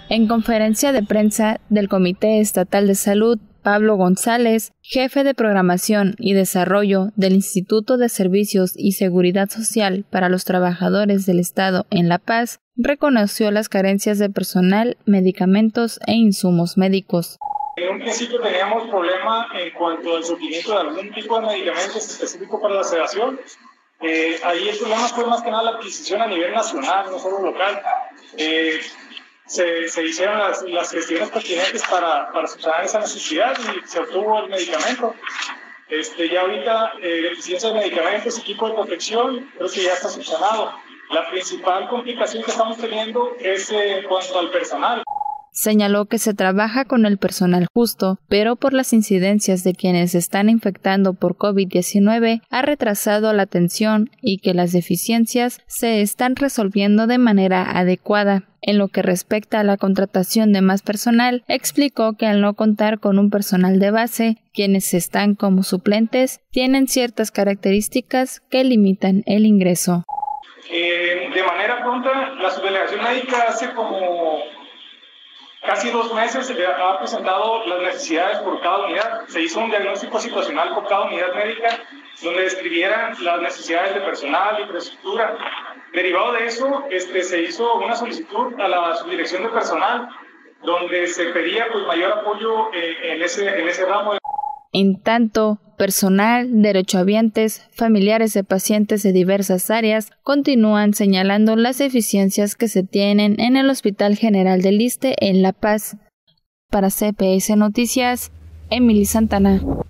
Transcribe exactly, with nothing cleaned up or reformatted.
En conferencia de prensa del Comité Estatal de Salud, Pablo González, jefe de Programación y Desarrollo del Instituto de Servicios y Seguridad Social para los Trabajadores del Estado en La Paz, reconoció las carencias de personal, medicamentos e insumos médicos. En un principio teníamos problema en cuanto al surtimiento de algún tipo de medicamentos específico para la sedación. Eh, ahí el problema fue más que nada la adquisición a nivel nacional, no solo local. Eh, se, se hicieron las, las gestiones pertinentes para, para subsanar esa necesidad y se obtuvo el medicamento. Este, ya ahorita, eh, deficiencia de medicamentos, equipo de protección, creo que ya está subsanado. La principal complicación que estamos teniendo es eh, en cuanto al personal. Señaló que se trabaja con el personal justo, pero por las incidencias de quienes se están infectando por COVID diecinueve ha retrasado la atención y que las deficiencias se están resolviendo de manera adecuada. En lo que respecta a la contratación de más personal, explicó que al no contar con un personal de base, quienes están como suplentes tienen ciertas características que limitan el ingreso. Eh, de manera pronta, la subdelegación médica hace como casi dos meses ha presentado las necesidades por cada unidad. Se hizo un diagnóstico situacional por cada unidad médica donde describieran las necesidades de personal, infraestructura. Derivado de eso, este, se hizo una solicitud a la subdirección de personal donde se pedía pues, mayor apoyo eh, en, ese, en ese ramo. En tanto, personal, derechohabientes, familiares de pacientes de diversas áreas continúan señalando las deficiencias que se tienen en el Hospital General del Iste en La Paz. Para C P S Noticias, Emily Santana.